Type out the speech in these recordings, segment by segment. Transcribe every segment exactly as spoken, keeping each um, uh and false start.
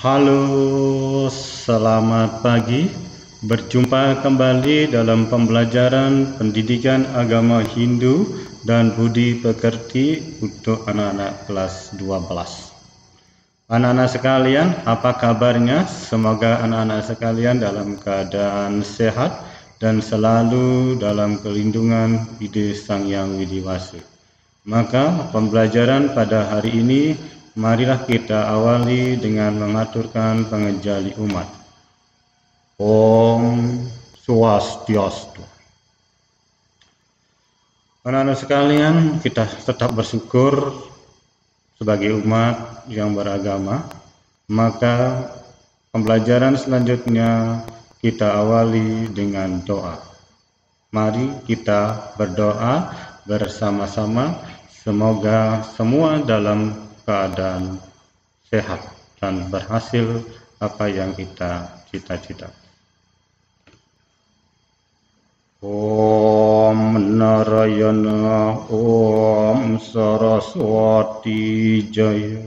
Halo, selamat pagi. Berjumpa kembali dalam pembelajaran pendidikan agama Hindu dan Budi Pekerti untuk anak-anak kelas dua belas. Anak-anak sekalian, apa kabarnya? Semoga anak-anak sekalian dalam keadaan sehat dan selalu dalam pelindungan Ide Sang Yang Widi Wasi. Maka pembelajaran pada hari ini, marilah kita awali dengan mengaturkan pengejali umat. Om Swastiastu. Anak-anak sekalian, kita tetap bersyukur sebagai umat yang beragama. Maka pembelajaran selanjutnya kita awali dengan doa. Mari kita berdoa bersama-sama, semoga semua dalam keadaan sehat dan berhasil apa yang kita cita-cita. Om Narayana, Om Saraswati Jaya,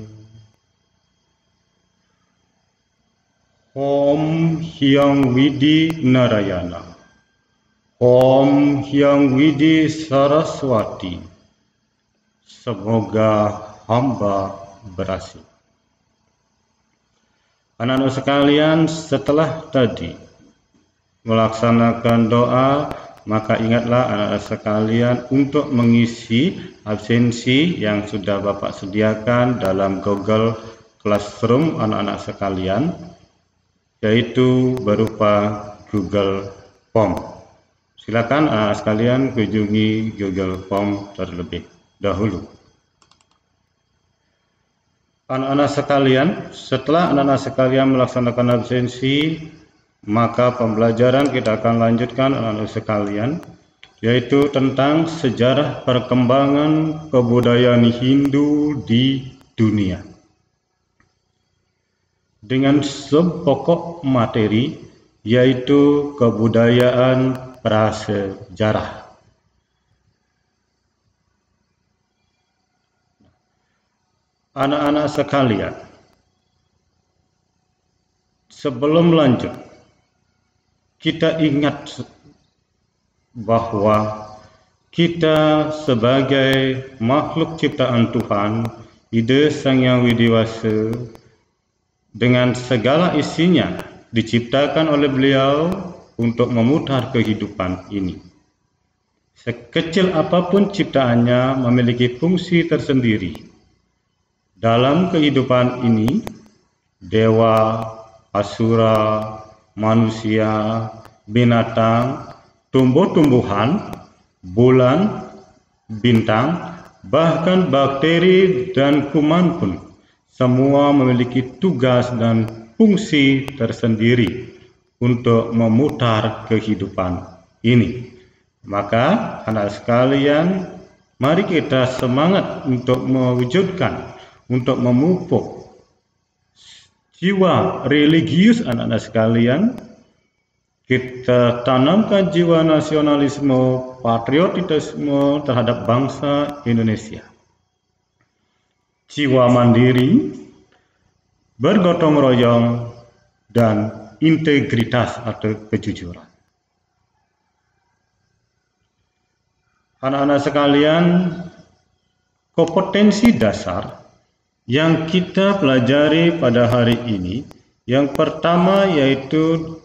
Om Hyang Widi Narayana, Om Hyang Widi Saraswati. Semoga hamba berhasil. Anak-anak sekalian, setelah tadi melaksanakan doa, maka ingatlah anak-anak sekalian untuk mengisi absensi yang sudah Bapak sediakan dalam Google Classroom anak-anak sekalian, yaitu berupa Google Form. Silakan anak-anak sekalian kunjungi Google Form terlebih dahulu. Anak-anak sekalian, setelah anak-anak sekalian melaksanakan absensi, maka pembelajaran kita akan lanjutkan anak-anak sekalian, yaitu tentang sejarah perkembangan kebudayaan Hindu di dunia. Dengan subpokok materi, yaitu kebudayaan prasejarah. Anak-anak sekalian, sebelum lanjut, kita ingat bahwa kita sebagai makhluk ciptaan Tuhan, Ide Sang Yang Widi Wasa, dengan segala isinya diciptakan oleh beliau untuk memutar kehidupan ini. Sekecil apapun ciptaannya memiliki fungsi tersendiri. Dalam kehidupan ini, dewa, asura, manusia, binatang, tumbuh-tumbuhan, bulan, bintang, bahkan bakteri dan kuman pun semua memiliki tugas dan fungsi tersendiri untuk memutar kehidupan ini. Maka anak sekalian, mari kita semangat untuk mewujudkan, untuk memupuk jiwa religius anak-anak sekalian. Kita tanamkan jiwa nasionalisme, patriotisme terhadap bangsa Indonesia. Jiwa mandiri, bergotong royong, dan integritas atau kejujuran. Anak-anak sekalian, kompetensi dasar yang kita pelajari pada hari ini, yang pertama yaitu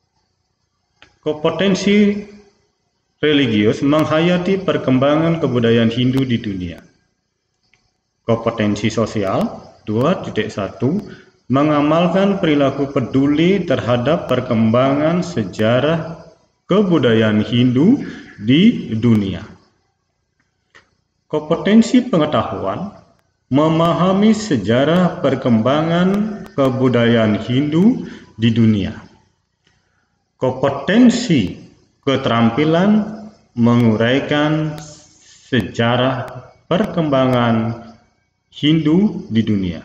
kompetensi religius menghayati perkembangan kebudayaan Hindu di dunia. Kompetensi sosial dua titik satu mengamalkan perilaku peduli terhadap perkembangan sejarah kebudayaan Hindu di dunia. Kompetensi pengetahuan memahami sejarah perkembangan kebudayaan Hindu di dunia. Kompetensi keterampilan menguraikan sejarah perkembangan Hindu di dunia.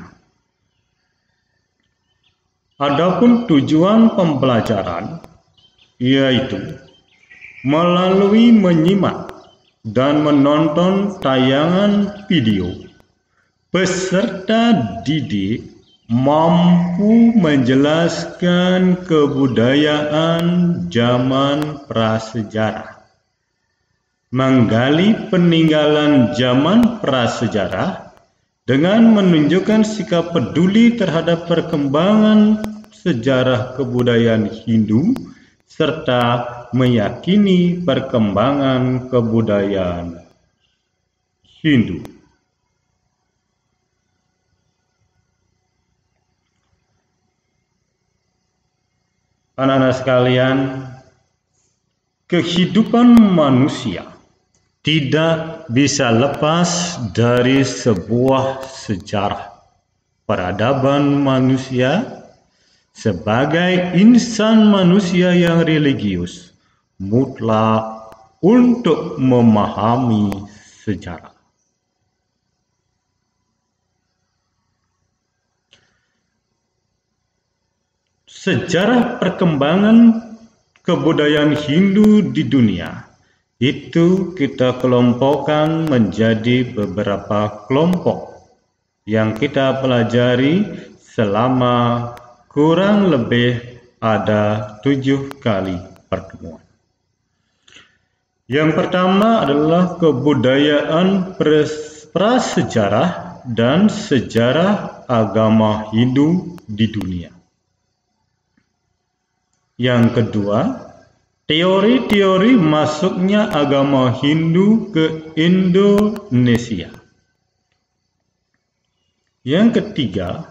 Adapun tujuan pembelajaran yaitu melalui menyimak dan menonton tayangan video peserta didik mampu menjelaskan kebudayaan zaman prasejarah, menggali peninggalan zaman prasejarah dengan menunjukkan sikap peduli terhadap perkembangan sejarah kebudayaan Hindu serta meyakini perkembangan kebudayaan Hindu. Anak-anak sekalian, kehidupan manusia tidak bisa lepas dari sebuah sejarah. Peradaban manusia sebagai insan manusia yang religius mutlak untuk memahami sejarah. Sejarah perkembangan kebudayaan Hindu di dunia itu kita kelompokkan menjadi beberapa kelompok yang kita pelajari selama kurang lebih ada tujuh kali pertemuan. Yang pertama adalah kebudayaan prasejarah dan sejarah agama Hindu di dunia. Yang kedua, teori-teori masuknya agama Hindu ke Indonesia. Yang ketiga,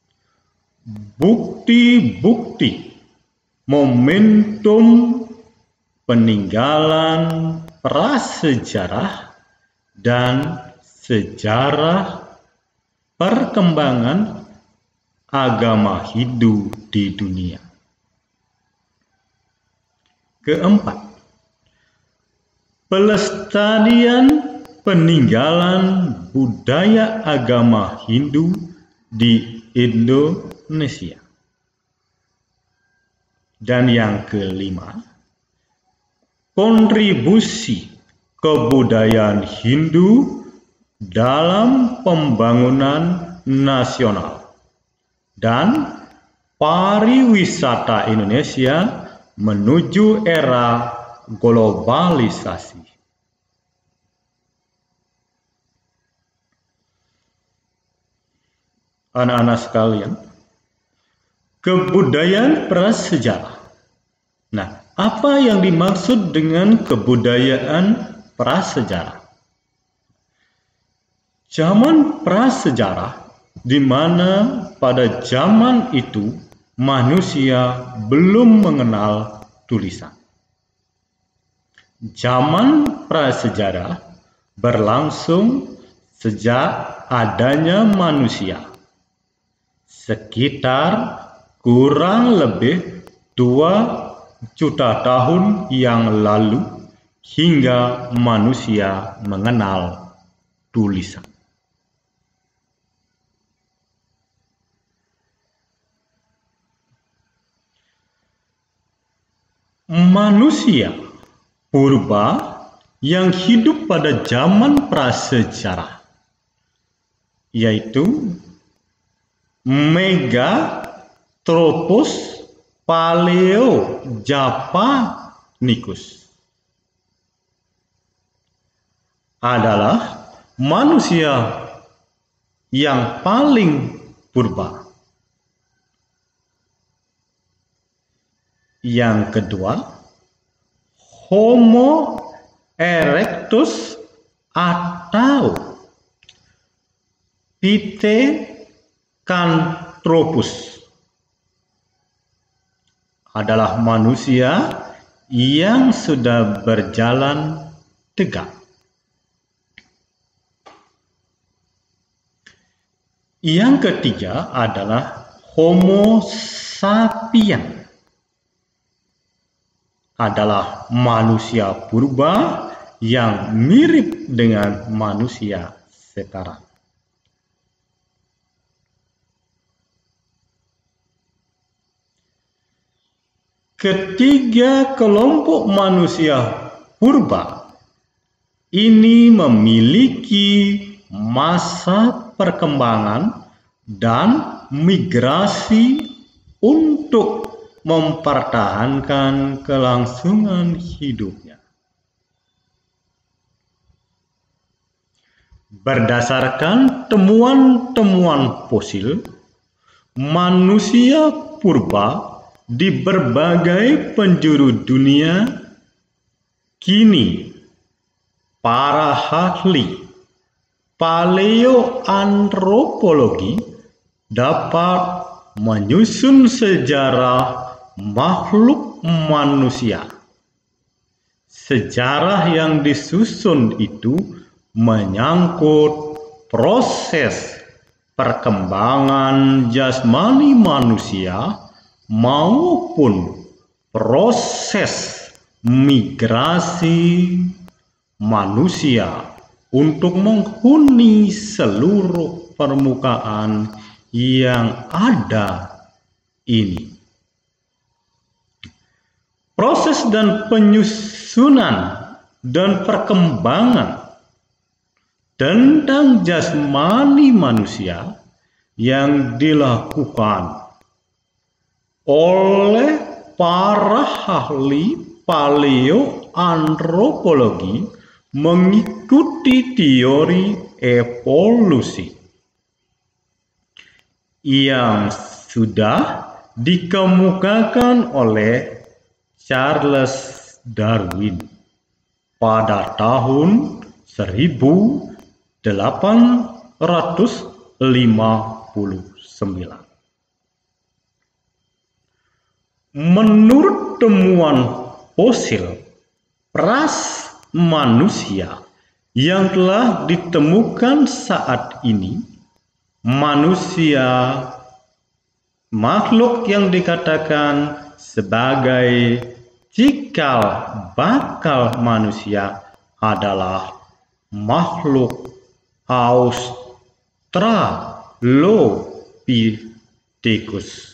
bukti-bukti momentum peninggalan prasejarah dan sejarah perkembangan agama Hindu di dunia. Keempat, pelestarian peninggalan budaya agama Hindu di Indonesia. Dan yang kelima, kontribusi kebudayaan Hindu dalam pembangunan nasional dan pariwisata Indonesia menuju era globalisasi. Anak-anak sekalian, kebudayaan prasejarah. Nah, apa yang dimaksud dengan kebudayaan prasejarah? Zaman prasejarah, di mana pada zaman itu manusia belum mengenal tulisan. Zaman prasejarah berlangsung sejak adanya manusia, sekitar kurang lebih dua juta tahun yang lalu hingga manusia mengenal tulisan. Manusia purba yang hidup pada zaman prasejarah, yaitu Megathropus paleojapanicus, adalah manusia yang paling purba. Yang kedua, Homo erectus atau Pithecanthropus adalah manusia yang sudah berjalan tegak. Yang ketiga adalah Homo sapiens, adalah manusia purba yang mirip dengan manusia sekarang. Ketiga kelompok manusia purba ini memiliki masa perkembangan dan migrasi untuk mempertahankan kelangsungan hidupnya. Berdasarkan temuan-temuan fosil, manusia purba di berbagai penjuru dunia kini para ahli paleoantropologi dapat menyusun sejarah makhluk manusia. Sejarah yang disusun itu menyangkut proses perkembangan jasmani manusia maupun proses migrasi manusia untuk menghuni seluruh permukaan yang ada ini. Proses dan penyusunan dan perkembangan tentang jasmani manusia yang dilakukan oleh para ahli paleoantropologi mengikuti teori evolusi yang sudah dikemukakan oleh Charles Darwin pada tahun seribu delapan ratus lima puluh sembilan. Menurut temuan fosil pras manusia yang telah ditemukan saat ini, manusia makhluk yang dikatakan sebagai cikal bakal manusia adalah makhluk Australopithecus.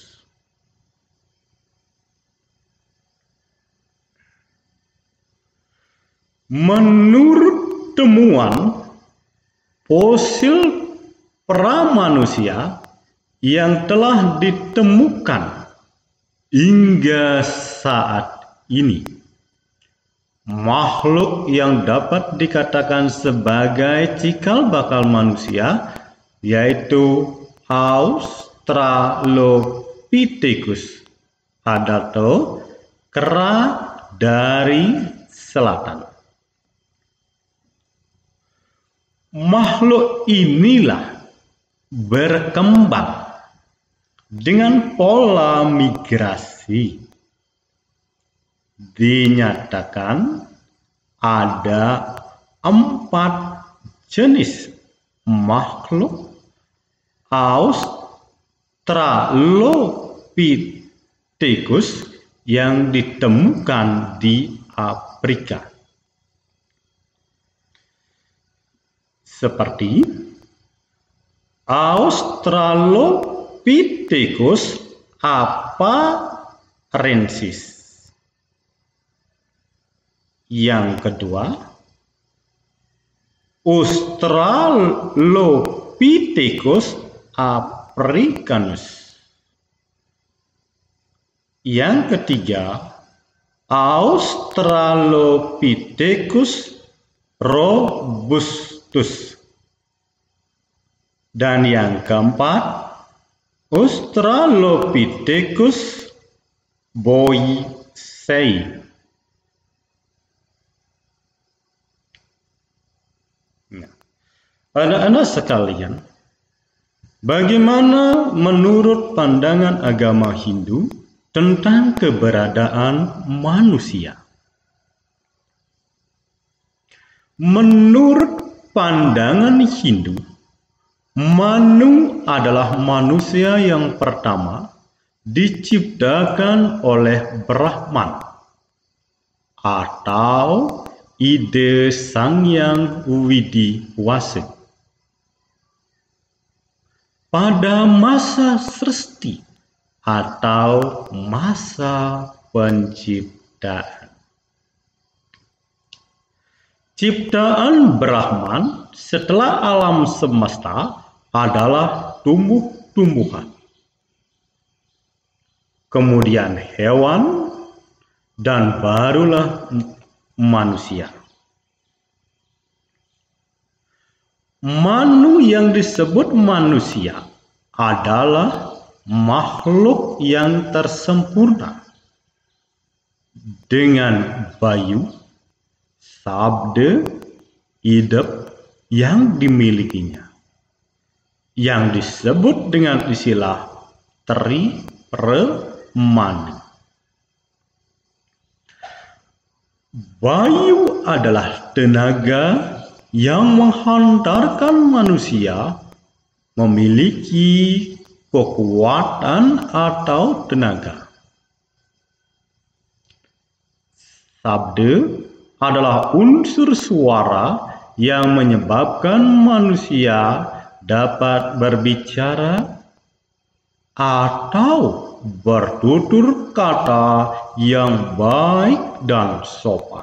Menurut temuan fosil pramanusia yang telah ditemukan hingga saat ini, makhluk yang dapat dikatakan sebagai cikal bakal manusia yaitu Australopithecus atau kera dari selatan. Makhluk inilah berkembang dengan pola migrasi. Dinyatakan ada empat jenis makhluk Australopithecus yang ditemukan di Afrika, seperti Australopithecus afarensis. Yang kedua, Australopithecus africanus. Yang ketiga, Australopithecus robustus. Dan yang keempat, Australopithecus boisei. Nah, anak-anak sekalian, bagaimana menurut pandangan agama Hindu tentang keberadaan manusia? Menurut pandangan Hindu, Manu adalah manusia yang pertama diciptakan oleh Brahman atau ide Sang Hyang Widi Wase pada masa Sresti atau masa penciptaan. Ciptaan Brahman setelah alam semesta adalah tumbuh-tumbuhan kemudian hewan, dan barulah manusia. Manu yang disebut manusia adalah makhluk yang tersempurna dengan bayu, sabda, hidup yang dimilikinya, yang disebut dengan istilah tri permana. Bayu adalah tenaga yang menghantarkan manusia memiliki kekuatan atau tenaga. Sabda adalah unsur suara yang menyebabkan manusia dapat berbicara atau bertutur kata yang baik dan sopan.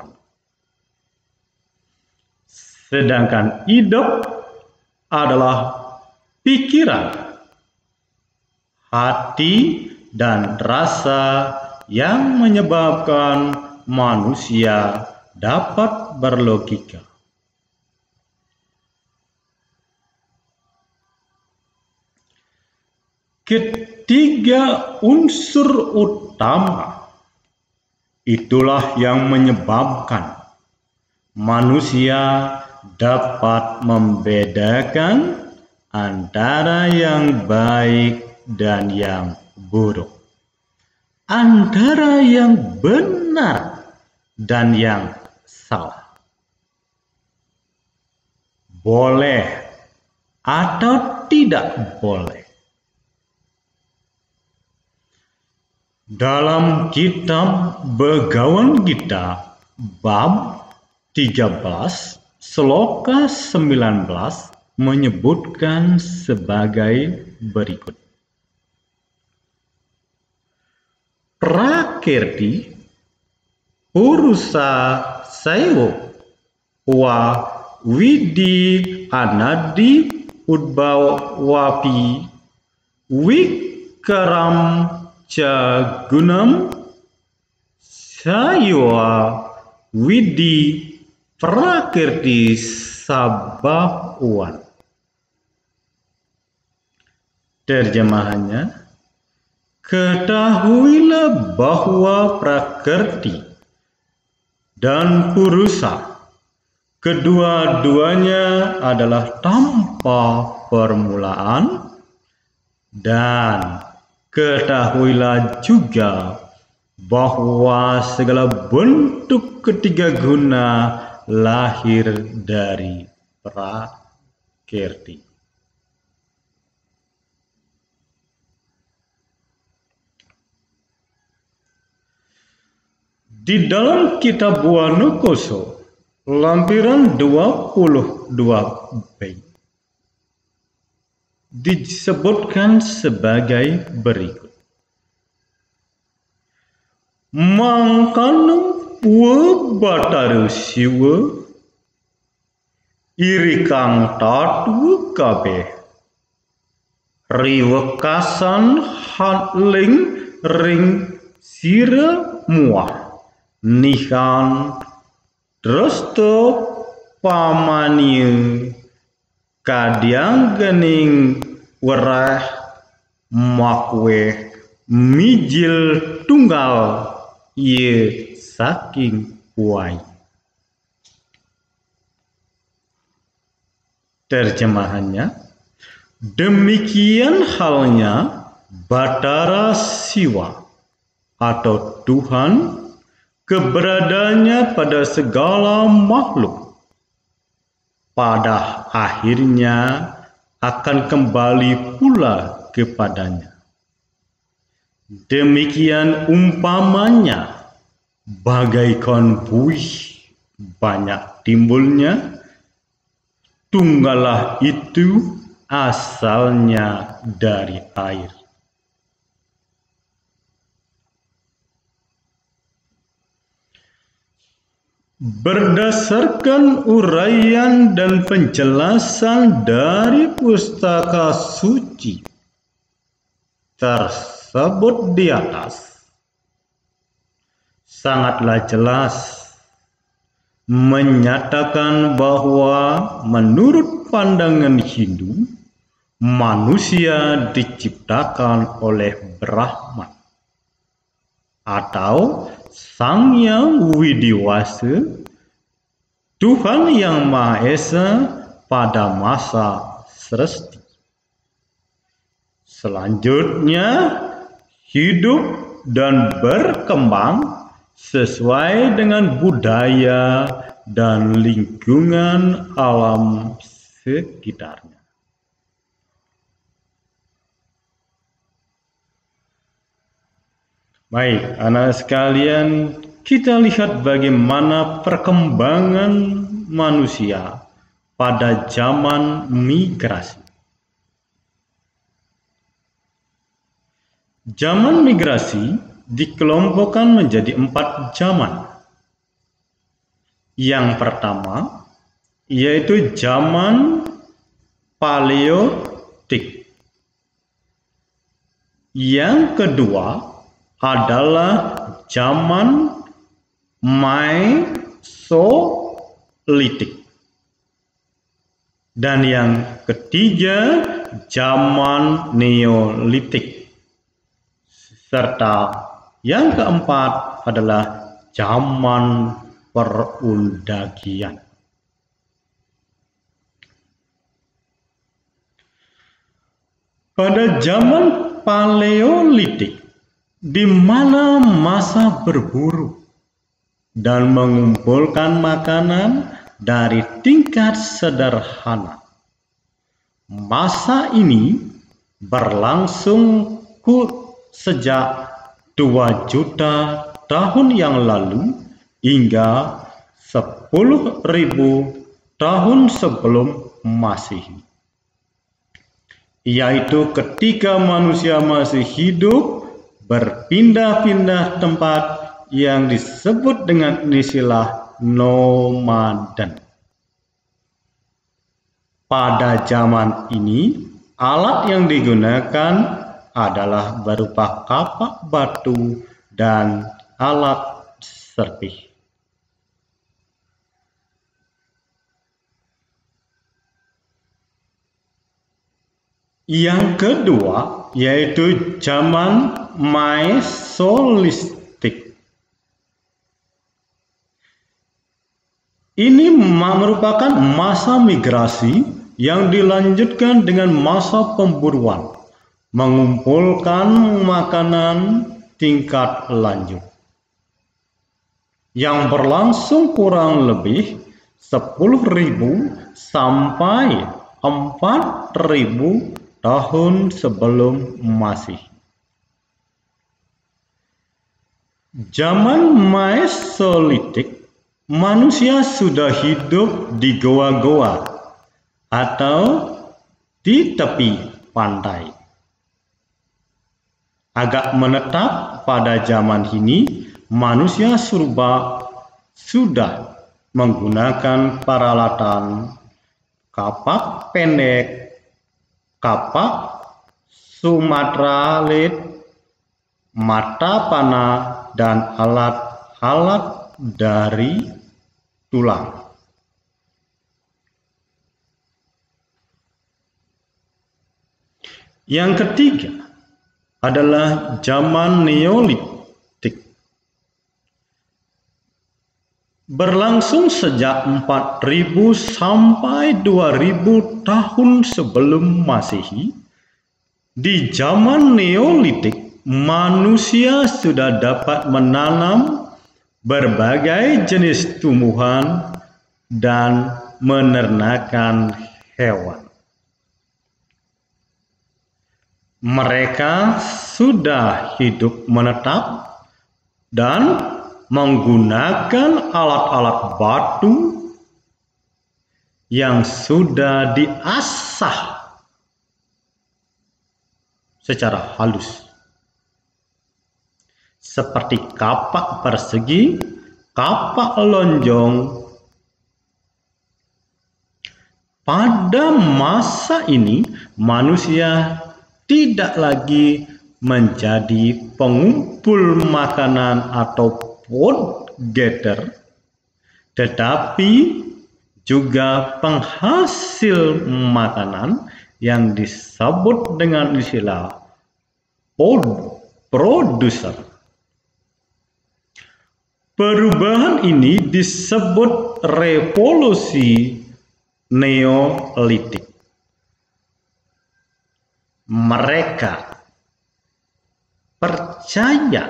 Sedangkan hidup adalah pikiran, hati, dan rasa yang menyebabkan manusia dapat berlogika. Ketiga unsur utama itulah yang menyebabkan manusia dapat membedakan antara yang baik dan yang buruk, antara yang benar dan yang salah, boleh atau tidak boleh. Dalam kitab Begawan Gita bab tiga belas Sloka sembilan belas menyebutkan sebagai berikut. Prakirti Purusa Saiwo wa Widi Anadi Udbawapi Wikaram Jagunam Saywa Widi Prakirti Sabahuan. Terjemahannya, ketahuilah bahwa prakrti dan purusa kedua-duanya adalah tanpa permulaan, dan ketahuilah juga bahwa segala bentuk ketiga guna lahir dari prakirti. Di dalam kitab Wanokoso lampiran dua puluh dua b disebutkan sebagai berikut. Mangkana Wabataru siwa irikang tatu kabeh riwekasan hatling ring sira muah nihan drosto pamaniu kadyang gening werah makwe mijil tunggal ye saking puai. Terjemahannya, demikian halnya Batara Siwa atau Tuhan keberadaannya pada segala makhluk pada akhirnya akan kembali pula kepadanya. Demikian umpamanya bagaikan buih banyak timbulnya, tunggalah itu asalnya dari air. Berdasarkan uraian dan penjelasan dari pustaka suci, terus tersebut di atas sangatlah jelas menyatakan bahwa menurut pandangan Hindu, manusia diciptakan oleh Brahman atau Sang Yang Widiwasa, Tuhan Yang Maha Esa pada masa Sresti. Selanjutnya, hidup dan berkembang sesuai dengan budaya dan lingkungan alam sekitarnya. Baik, anak sekalian, kita lihat bagaimana perkembangan manusia pada zaman migrasi. Zaman migrasi dikelompokkan menjadi empat zaman. Yang pertama yaitu zaman Paleolitik. Yang kedua adalah zaman Mesolitik. Dan yang ketiga zaman Neolitik. Serta yang keempat adalah zaman perundagian. Pada zaman Paleolitik, di mana masa berburu dan mengumpulkan makanan dari tingkat sederhana. Masa ini berlangsung sejak dua juta tahun yang lalu hingga sepuluh ribu tahun sebelum Masehi, yaitu ketika manusia masih hidup berpindah-pindah tempat yang disebut dengan istilah nomaden. Pada zaman ini, alat yang digunakan adalah berupa kapak batu dan alat serpih. Yang kedua yaitu zaman Mesolitik. Ini merupakan masa migrasi yang dilanjutkan dengan masa pemburuan, mengumpulkan makanan tingkat lanjut, yang berlangsung kurang lebih sepuluh ribu sampai empat ribu tahun sebelum Masehi. Zaman Mesolitik, manusia sudah hidup di goa-goa atau di tepi pantai. Agak menetap pada zaman ini, manusia purba sudah menggunakan peralatan kapak pendek, kapak Sumatera Lit, mata panah, dan alat-alat dari tulang. Yang ketiga adalah zaman Neolitik. Berlangsung sejak empat ribu sampai dua ribu tahun sebelum Masehi. Di zaman Neolitik, manusia sudah dapat menanam berbagai jenis tumbuhan dan menernakan hewan. Mereka sudah hidup menetap dan menggunakan alat-alat batu yang sudah diasah secara halus, seperti kapak persegi, kapak lonjong. Pada masa ini, manusia tidak lagi menjadi pengumpul makanan atau food gatherer, tetapi juga penghasil makanan yang disebut dengan istilah food producer. Perubahan ini disebut revolusi Neolitik. Mereka percaya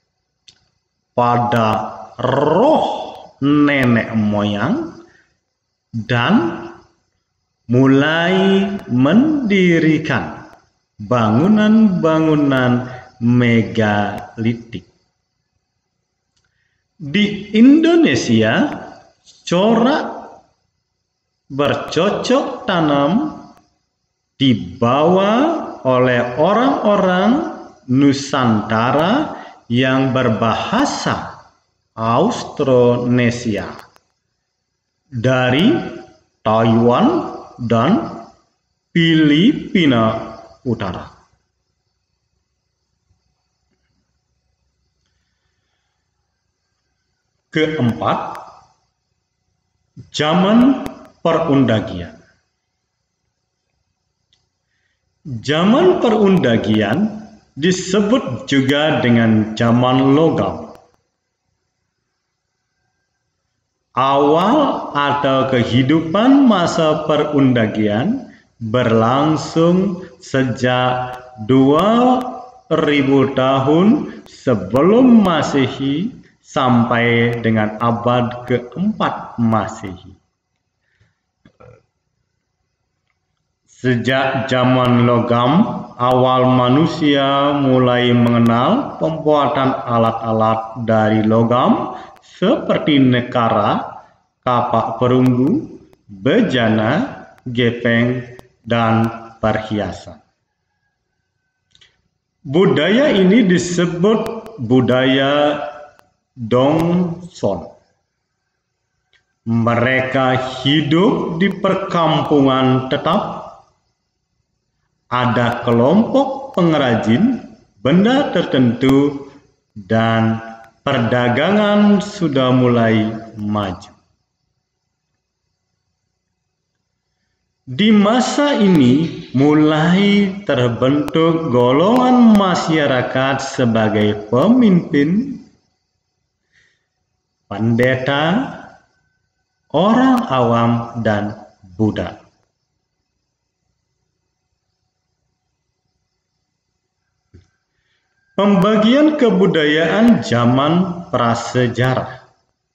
pada roh nenek moyang dan mulai mendirikan bangunan-bangunan megalitik. Di Indonesia, corak bercocok tanam dibawa oleh orang-orang Nusantara yang berbahasa Austronesia dari Taiwan dan Filipina Utara. Keempat, zaman perundagian. Zaman perundagian disebut juga dengan zaman logam. Awal atau kehidupan masa perundagian berlangsung sejak dua ribu tahun sebelum Masehi sampai dengan abad keempat Masehi. Sejak zaman logam, awal manusia mulai mengenal pembuatan alat-alat dari logam seperti nekara, kapak perunggu, bejana, gepeng, dan perhiasan. Budaya ini disebut budaya Dongson. Mereka hidup di perkampungan tetap. Ada kelompok pengrajin benda tertentu dan perdagangan sudah mulai maju. Di masa ini mulai terbentuk golongan masyarakat sebagai pemimpin, pendeta, orang awam, dan budak. Pembagian kebudayaan zaman prasejarah.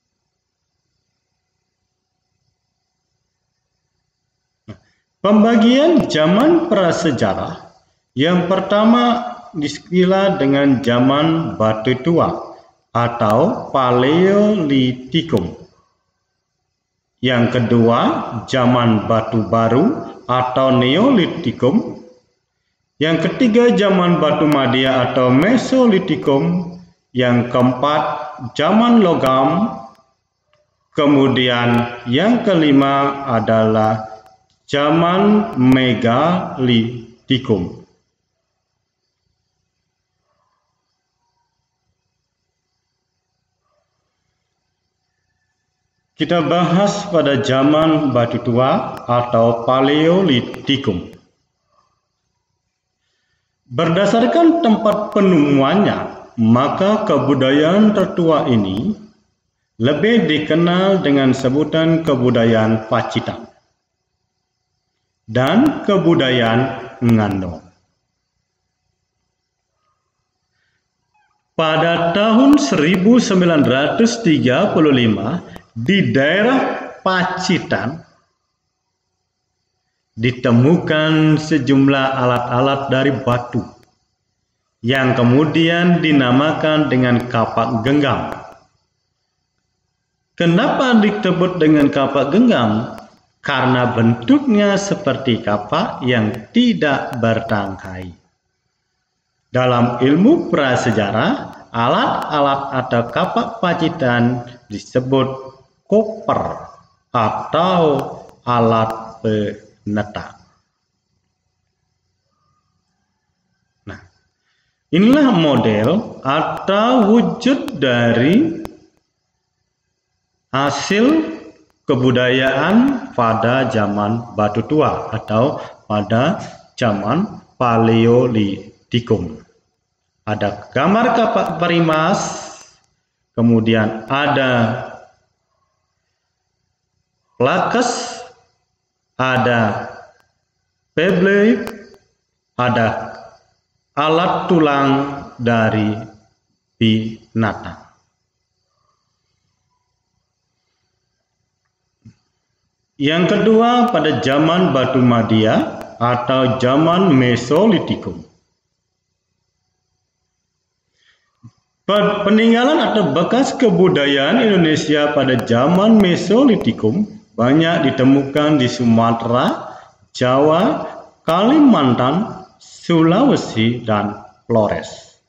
Pembagian zaman prasejarah yang pertama diistilah dengan zaman batu tua atau Paleolitikum. Yang kedua, zaman batu baru atau Neolitikum. Yang ketiga, zaman batu madia atau Mesolitikum. Yang keempat, zaman logam. Kemudian yang kelima adalah zaman Megalitikum. Kita bahas pada zaman batu tua atau Paleolitikum. Berdasarkan tempat penemuannya, maka kebudayaan tertua ini lebih dikenal dengan sebutan kebudayaan Pacitan dan kebudayaan Ngandong. Pada tahun seribu sembilan ratus tiga puluh lima, di daerah Pacitan ditemukan sejumlah alat-alat dari batu yang kemudian dinamakan dengan kapak genggam. Kenapa disebut dengan kapak genggam? Karena bentuknya seperti kapak yang tidak bertangkai. Dalam ilmu prasejarah, alat-alat atau kapak Pacitan disebut koper atau alat penetak. Nah, Inilah model atau wujud dari hasil kebudayaan pada zaman Batu Tua atau pada zaman Paleolitikum. Ada gambar kapak perimas, kemudian ada plakes, ada pebble, ada alat tulang dari binatang. Yang kedua, pada zaman Batu Madia atau zaman Mesolitikum. Peninggalan atau bekas kebudayaan Indonesia pada zaman Mesolitikum banyak ditemukan di Sumatera, Jawa, Kalimantan, Sulawesi, dan Flores.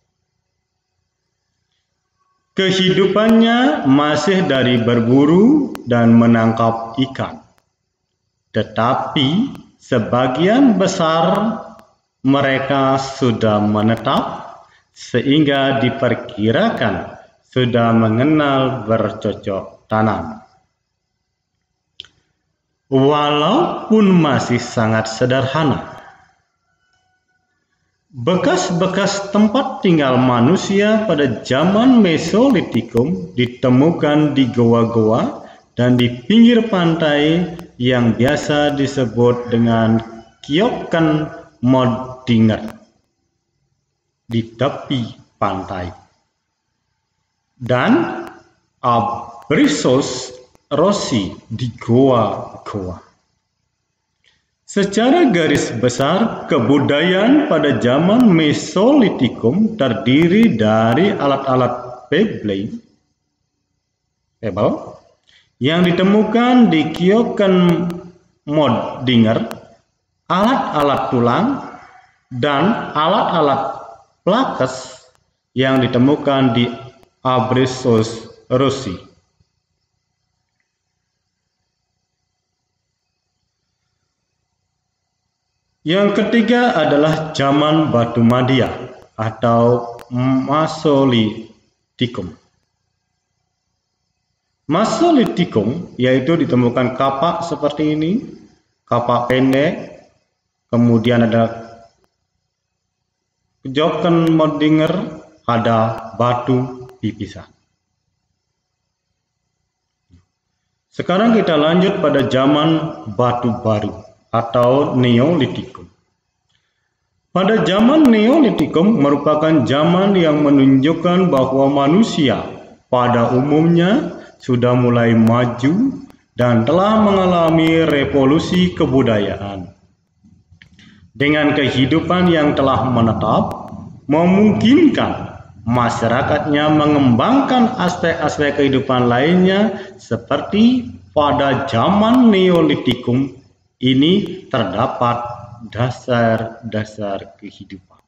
Kehidupannya masih dari berburu dan menangkap ikan. Tetapi sebagian besar mereka sudah menetap sehingga diperkirakan sudah mengenal bercocok tanam. Walaupun masih sangat sederhana, bekas-bekas tempat tinggal manusia pada zaman Mesolitikum ditemukan di goa-goa dan di pinggir pantai yang biasa disebut dengan Kyoken Modinger di tepi pantai, dan Abrissos Rossi di goa-goa. Secara garis besar, kebudayaan pada zaman Mesolitikum terdiri dari alat-alat pebble, pebble yang ditemukan di Kyoken Modinger, alat-alat tulang, dan alat-alat plakes yang ditemukan di Abrissos Rossi. Yang ketiga adalah zaman Batu Madia atau Mesolitikum. Mesolitikum yaitu ditemukan kapak seperti ini, kapak pendek, kemudian ada Kyoken Modinger, ada batu pipisan. Sekarang kita lanjut pada zaman Batu Baru atau Neolitikum. Pada zaman Neolitikum merupakan zaman yang menunjukkan bahwa manusia pada umumnya sudah mulai maju dan telah mengalami revolusi kebudayaan. Dengan kehidupan yang telah menetap, memungkinkan masyarakatnya mengembangkan aspek-aspek kehidupan lainnya seperti pada zaman Neolitikum ini terdapat dasar-dasar kehidupan.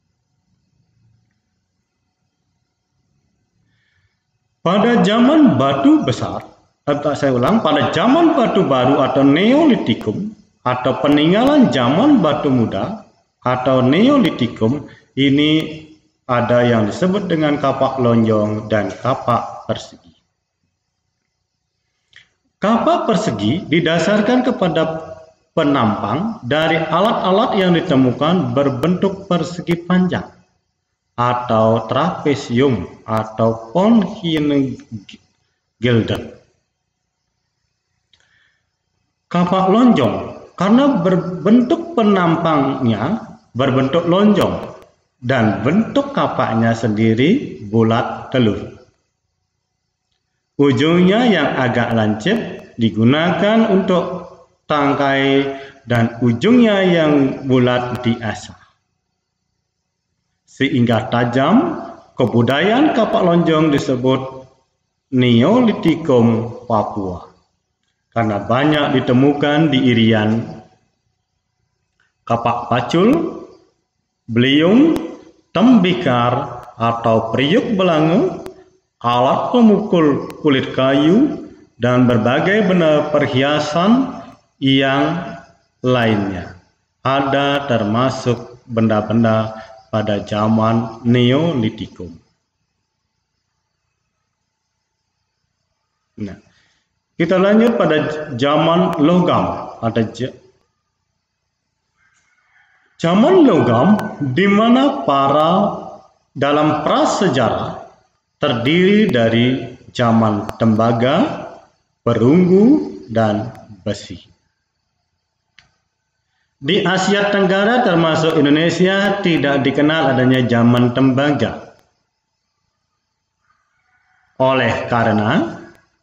Pada zaman Batu Besar, atau saya ulang, pada zaman Batu Baru atau Neolitikum atau peninggalan zaman Batu Muda atau Neolitikum, ini ada yang disebut dengan kapak lonjong dan kapak persegi. Kapak persegi didasarkan kepada penampang dari alat-alat yang ditemukan berbentuk persegi panjang atau trapesium atau Pohingilden. Kapak lonjong karena berbentuk penampangnya berbentuk lonjong dan bentuk kapaknya sendiri bulat telur. Ujungnya yang agak lancip digunakan untuk tangkai dan ujungnya yang bulat diasah. Sehingga tajam, kebudayaan kapak lonjong disebut Neolitikum Papua. Karena banyak ditemukan di Irian, kapak pacul, beliung, tembikar atau periuk belangu, alat pemukul kulit kayu, dan berbagai benda perhiasan yang lainnya. Ada termasuk benda-benda pada zaman Neolitikum. Nah, kita lanjut pada zaman logam. Pada zaman logam, di mana para dalam prasejarah terdiri dari zaman tembaga, perunggu, dan besi. Di Asia Tenggara termasuk Indonesia tidak dikenal adanya zaman tembaga. Oleh karena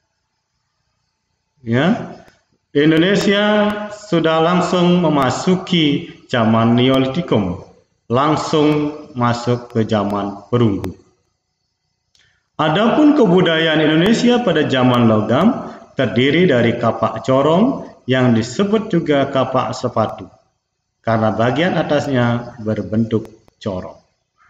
ya, Indonesia sudah langsung memasuki zaman Neolitikum, langsung masuk ke zaman perunggu. Adapun kebudayaan Indonesia pada zaman logam terdiri dari kapak corong yang disebut juga kapak sepatu, karena bagian atasnya berbentuk corong.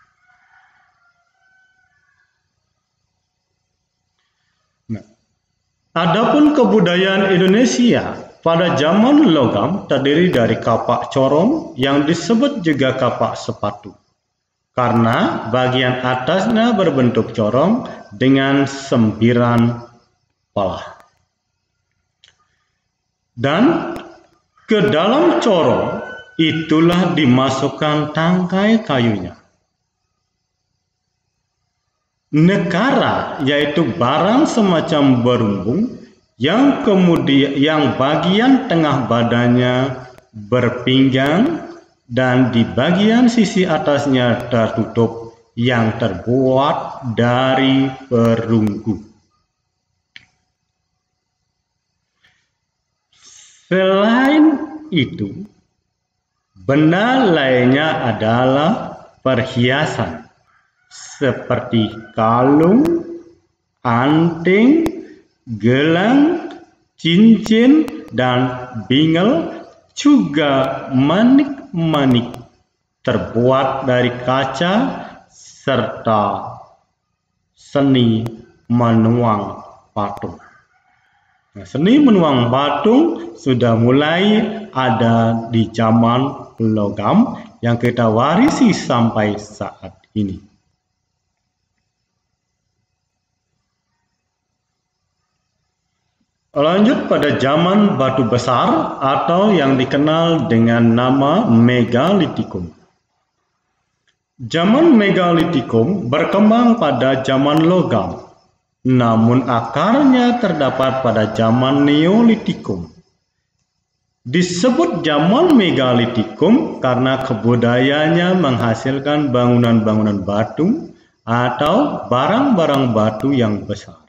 Nah, adapun kebudayaan Indonesia pada zaman logam terdiri dari kapak corong yang disebut juga kapak sepatu, karena bagian atasnya berbentuk corong dengan sembilan palah. Dan ke dalam corong itulah dimasukkan tangkai kayunya. Nekara yaitu barang semacam berumbung yang kemudian yang bagian tengah badannya berpinggang dan di bagian sisi atasnya tertutup yang terbuat dari perunggu. Selain itu, benda lainnya adalah perhiasan seperti kalung, anting, gelang, cincin, dan bingel, juga manik-manik terbuat dari kaca, serta seni menuang patung. Nah, seni menuang patung sudah mulai ada di zaman logam yang kita warisi sampai saat ini. Lanjut pada zaman batu besar atau yang dikenal dengan nama Megalitikum. Zaman Megalitikum berkembang pada zaman logam, namun akarnya terdapat pada zaman Neolitikum. Disebut zaman Megalitikum karena kebudayaannya menghasilkan bangunan-bangunan batu atau barang-barang batu yang besar.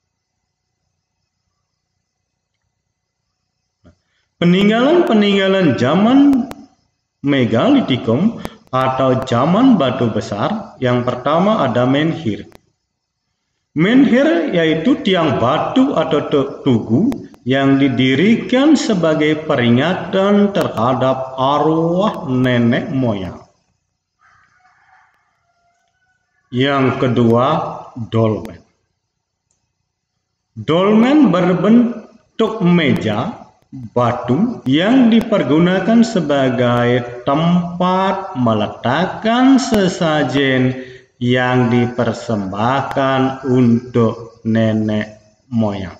Peninggalan-peninggalan zaman Megalitikum atau zaman batu besar, yang pertama ada menhir. Menhir yaitu tiang batu atau tugu yang didirikan sebagai peringatan terhadap arwah nenek moyang. Yang kedua, dolmen. Dolmen berbentuk meja batu yang dipergunakan sebagai tempat meletakkan sesajen yang dipersembahkan untuk nenek moyang.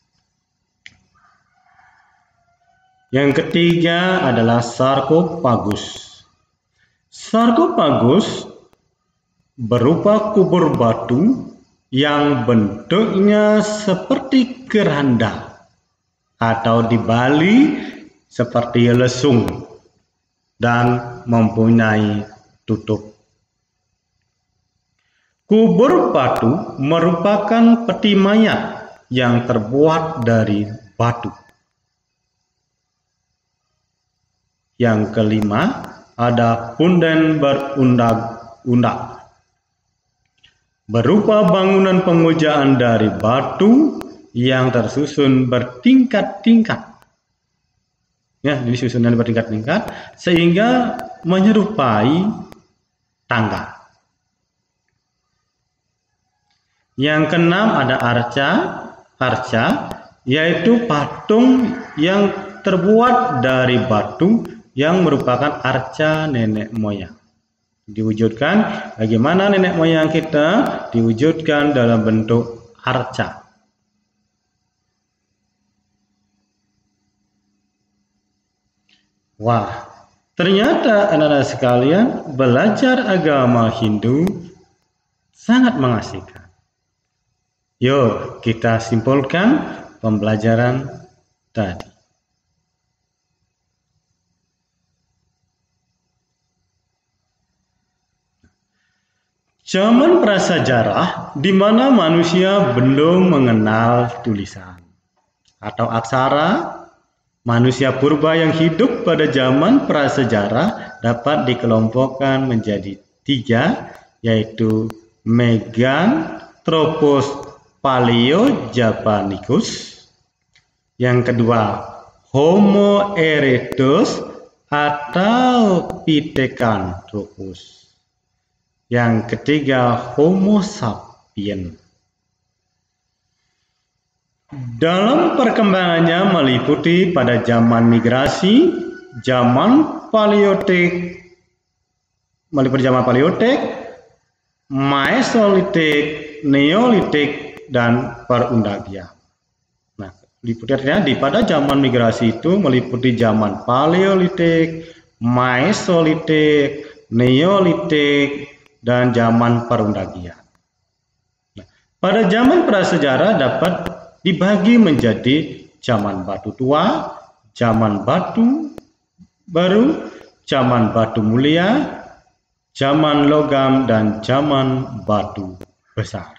Yang ketiga adalah sarkofagus. Sarkofagus berupa kubur batu yang bentuknya seperti keranda atau di Bali seperti lesung dan mempunyai tutup. Kubur batu merupakan peti mayat yang terbuat dari batu. Yang kelima ada punden berundak-undak, berupa bangunan pemujaan dari batu yang tersusun bertingkat-tingkat. Ya, jadi susunan bertingkat-tingkat sehingga menyerupai tangga. Yang keenam ada arca. Arca yaitu patung yang terbuat dari batu yang merupakan arca nenek moyang. diwujudkan. Bagaimana nenek moyang kita diwujudkan dalam bentuk arca. Wah, ternyata anak-anak sekalian, belajar agama Hindu sangat mengasihkan. Yuk kita simpulkan pembelajaran tadi. Zaman prasejarah di mana manusia belum mengenal tulisan atau aksara. Manusia purba yang hidup pada zaman prasejarah dapat dikelompokkan menjadi tiga, yaitu Meganthropus Paleojavanicus, yang kedua Homo erectus atau Pithecanthropus, yang ketiga Homo sapiens. Dalam perkembangannya meliputi pada zaman migrasi, zaman paleotik, meliputi zaman paleotik, Mesolitic, Neolitik, dan Perundagian. Nah, liputannya di pada zaman migrasi itu meliputi zaman paleolitik, Mesolitik, Neolitik, dan zaman Perundagian. Nah, pada zaman prasejarah dapat dibagi menjadi zaman batu tua, zaman batu baru, zaman batu mulia, zaman logam, dan zaman batu besar.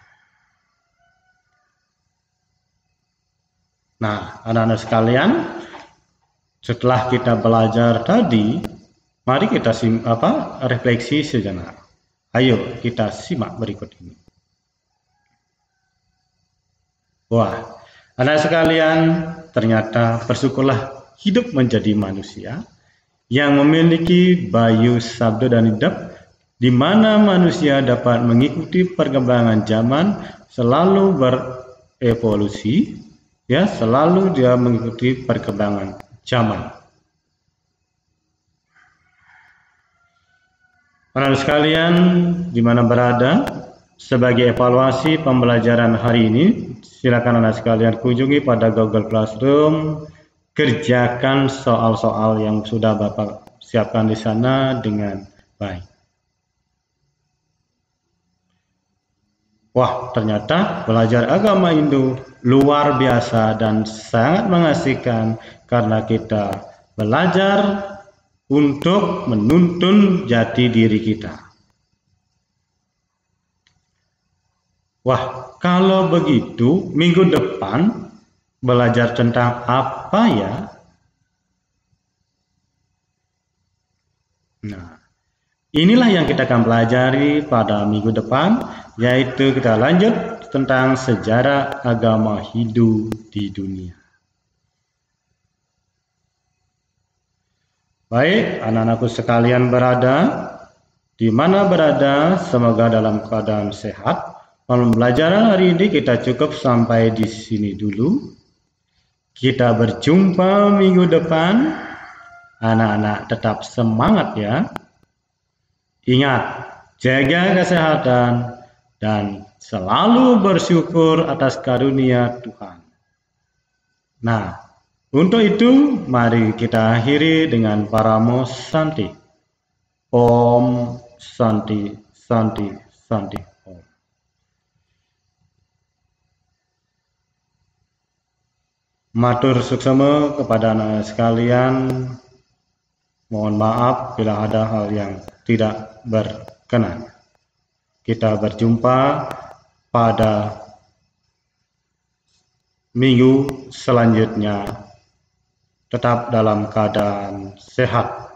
Nah, anak-anak sekalian, setelah kita belajar tadi, mari kita sim, apa, refleksi sejenak. Ayo kita simak berikut ini. Wah, anak sekalian, ternyata bersyukurlah hidup menjadi manusia yang memiliki bayu sabda dan hidup, di mana manusia dapat mengikuti perkembangan zaman, selalu berevolusi, ya, selalu dia mengikuti perkembangan zaman. Anak sekalian, di mana berada, sebagai evaluasi pembelajaran hari ini, silakan anak sekalian kunjungi pada Google Classroom, kerjakan soal-soal yang sudah Bapak siapkan di sana dengan baik. Wah, ternyata belajar agama Hindu luar biasa dan sangat mengasihkan karena kita belajar untuk menuntun jati diri kita. Wah, kalau begitu minggu depan belajar tentang apa ya? Nah, inilah yang kita akan pelajari pada minggu depan, yaitu kita lanjut tentang sejarah agama Hindu di dunia. Baik, anak-anakku sekalian berada, di mana berada, semoga dalam keadaan sehat. Pembelajaran hari ini kita cukup sampai di sini dulu. Kita berjumpa minggu depan. Anak-anak tetap semangat ya. Ingat, jaga kesehatan dan selalu bersyukur atas karunia Tuhan. Nah, untuk itu mari kita akhiri dengan Paramo Santi. Om Santi, Santi, Santi. Matur suksema kepada anak sekalian, mohon maaf bila ada hal yang tidak berkenan. Kita berjumpa pada minggu selanjutnya. Tetap dalam keadaan sehat.